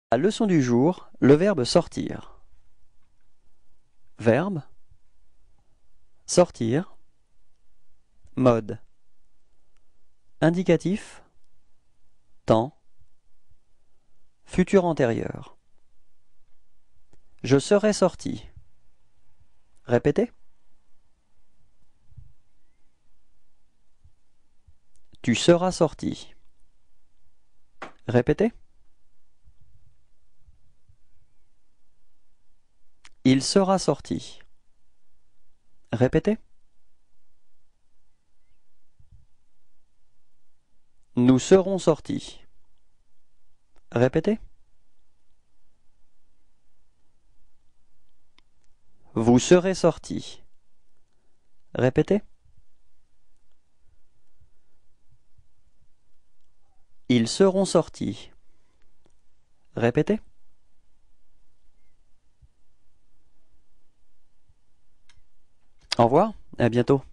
La leçon du jour, le verbe sortir. Verbe, sortir, mode, indicatif, temps, futur antérieur. Je serai sorti. Répétez. Tu seras sorti. Répétez. Il sera sorti. Répétez. Nous serons sortis. Répétez. Vous serez sortis. Répétez. Ils seront sortis. Répétez. Au revoir, à bientôt.